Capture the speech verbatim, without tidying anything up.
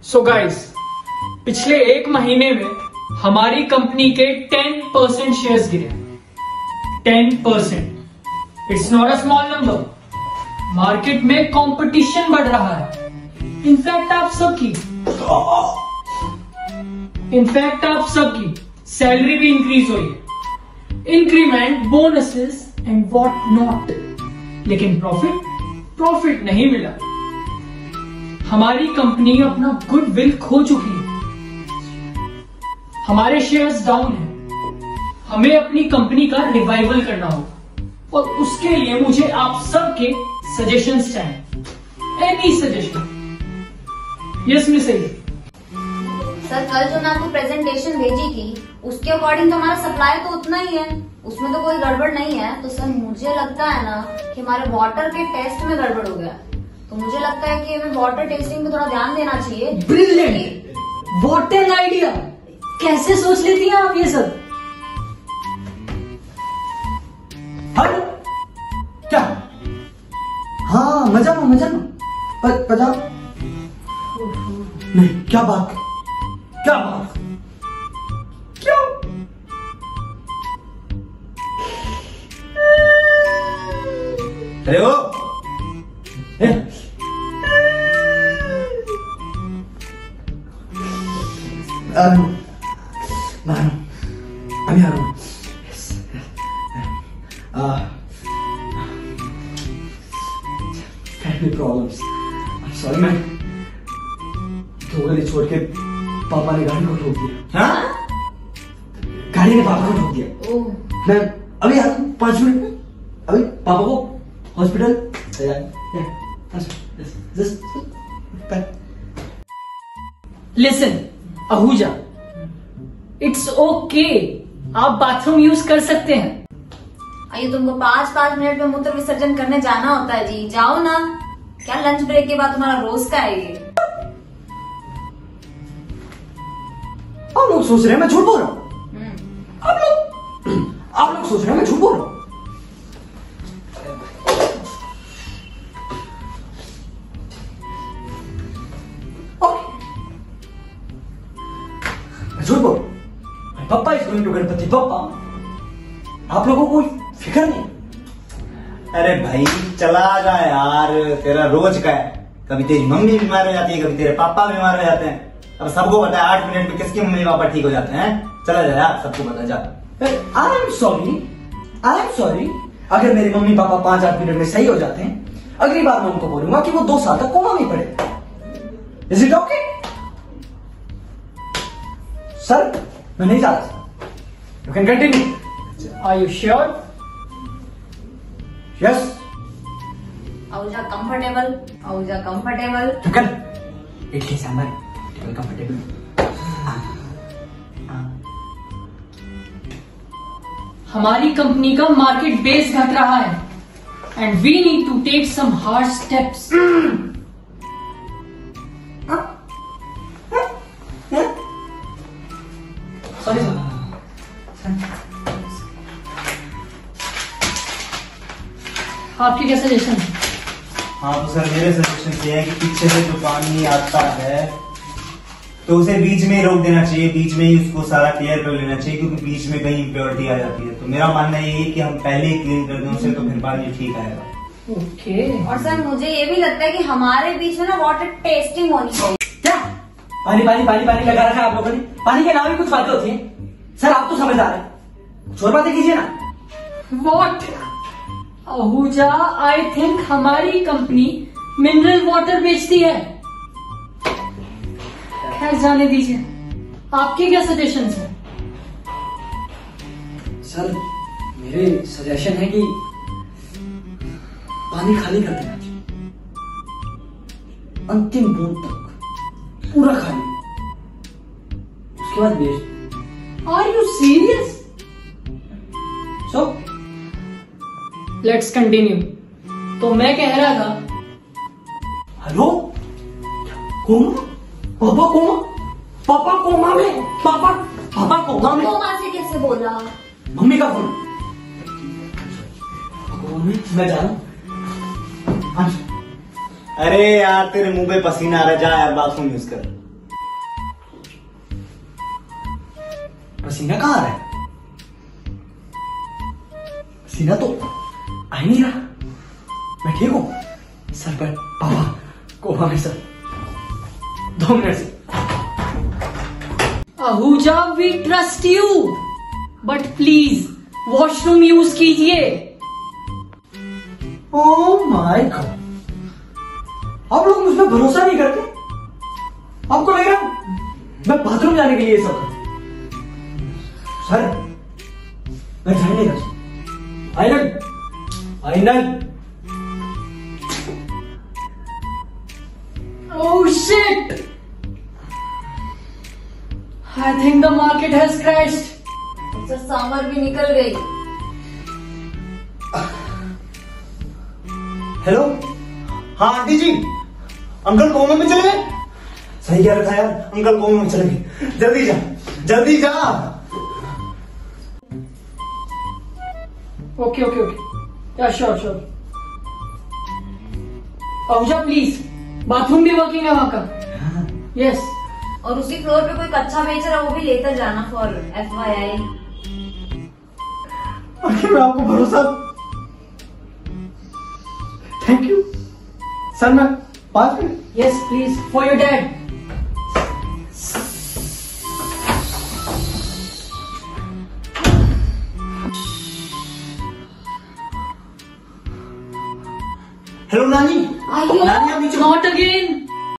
So guys, पिछले एक महीने में हमारी कंपनी के टेन परसेंट शेयर्स गिरे। Ten percent it's not a small number. Market में कंपटीशन बढ़ रहा है। इनफैक्ट आप सबकी इनफैक्ट आप सबकी सैलरी भी इंक्रीज हुई है, increment, bonuses and what not. लेकिन प्रॉफिट प्रॉफिट नहीं मिला। हमारी कंपनी अपना गुडविल खो चुकी है। हमारे शेयर्स डाउन हैं। हमें अपनी कंपनी का रिवाइवल करना होगा और उसके लिए मुझे आप सबके सजेशंस चाहिए। Any suggestion? Yes miss sir, कल जो मैं आपको प्रेजेंटेशन भेजी थी उसके अकॉर्डिंग तो हमारा सप्लाई तो उतना ही है, उसमें तो कोई गड़बड़ नहीं है। तो सर मुझे लगता है ना कि हमारे वाटर के टेस्ट में गड़बड़ हो गया। तो मुझे लगता है कि हमें वाटर टेस्टिंग पे थोड़ा ध्यान देना चाहिए। Brilliant, what an idea! कैसे सोच लेती हैं आप ये सब? हेलो, क्या? हाँ, मजा लो मजा लो। पर पता नहीं क्या बात, क्या बात, क्यों? अरे वो मानो अभी आ रहा हूँ। Family problems, sorry. मैं दो गली छोड़ के पापा ने गाड़ी को ठोक दिया। हाँ? गाड़ी ने पापा को ठोक दिया। ओह। मैं अभी आ रहा हूँ, पांच मिनट में। अभी पापा को hospital. Listen Ahuja, it's okay, आप बाथरूम यूज कर सकते हैं। अरे तुमको पाँच पाँच मिनट में मूत्र विसर्जन करने जाना होता है जी, जाओ ना। क्या लंच ब्रेक के बाद तुम्हारा रोज का है ये? आप लोग सोच रहे हैं मैं झूठ बोल रहा हूँ। आप लोग आप लोग सोच रहे हैं मैं झूठ बोल रहा हूँ। झूठ बोल, papa is going to Ganpati papa. आप लोगों को कोई फिक्र नहीं? अरे भाई चला जा यार, तेरा रोज का है। कभी तेरी मम्मी बीमार हो जाती है, कभी तेरे पापा बीमार हो जाते हैं। अब सबको पता है आठ मिनट में किसके मम्मी पापा ठीक हो जाते हैं। चला जा यार, सबको पता। जा। I am sorry, I am sorry. अगर मेरे मम्मी पापा पांच आठ मिनट में सही हो जाते हैं, अगली बार मैं उनको बोलूंगा कि वो दो साल तक कोमा में पड़े। Is it okay? सर मैं नहीं जा रहा। You can continue. Are you sure? Yes. Ahuja comfortable, Ahuja comfortable. Chicken idli sambar comfortable. हमारी कंपनी का मार्केट बेस घट रहा है and we need to take some hard steps. Sorry sir. आपकी क्या सजेशन है? हाँ तो सर मेरे सजेशन ये है कि पीछे से जो पानी आता है तो उसे बीच में रोक देना चाहिए, बीच में ही उसको सारा क्लियर कर लेना चाहिए, क्योंकि बीच में कहीं इम्प्योरिटी आ जाती है। तो मेरा मानना ये है कि हम पहले ही क्लीन कर दें उसे, तो फिर पानी ठीक आएगा। ओके। और सर मुझे ये भी लगता है कि हमारे बीच में ना वाटर टेस्टिंग होनी चाहिए। क्या पानी पानी पानी पानी लगा रखा है आप लोगों ने? पानी के नाम ही कुछ बातें होती हैं। सर आप तो समझदार हैं, छोड़ बातें कीजिए ना। व्हाट? आहूजा, आई थिंक हमारी कंपनी मिनरल वाटर बेचती है। खैर जाने दीजिए, आपके क्या सजेशंस हैं? सर मेरे सजेशन है कि पानी खाली कर देना चाहिए, अंतिम बूंद तक पूरा खाली, उसके बाद waste. Are you serious? So let's continue. तो मैं कह रहा था, हेलो, कोमा? पापा कोमा? पापा कोमा में? पापा पापा कोमा में? कोमा से कैसे बोला? मम्मी का फोन। मैं जा रहा हूँ। अरे यार तेरे मुंह पे पसीना आ रहा है, जा यार बाथरूम यूज कर। पसीना कहाँ आ रहा है? पसीना तो आ ही नहीं रहा। मैं ठीक हूँ सर, पर पापा को हमें सर दो मिनट से। Ahuja, we trust you, but please washroom use कीजिए। ओह माय गॉड, आप लोग मुझ पर भरोसा नहीं करते? आपको लग रहा मैं बाथरूम जाने के लिए ये सब सर? मैं ध्यान नहीं रखता। आइनन आइनन Oh shit! I think the market has crashed. Sir समर भी निकल गई। हेलो, हाँ आंटी जी, अंकल कोमे में चले गए। सही क्या रखा यार, अंकल कोमे में चले गए। जल्दी जा, जल्दी जा। Okay okay okay, yeah sure sure. Ahuja please, bathroom भी वर्किंग है वहां का। यस। और उसी फ्लोर पे कोई कच्चा बेच रहा है, वो भी लेकर जाना फॉर एफ वाई आई। आखिर मैं आपको भरोसा। थैंक यू सर, मैं बात करें? Yes please, for your dad.